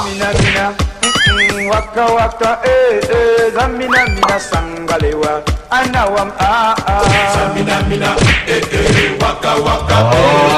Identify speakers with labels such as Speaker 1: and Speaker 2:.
Speaker 1: Zamina mina, waka waka, zamina mina sangalewa, anawam Zamina mina, waka waka,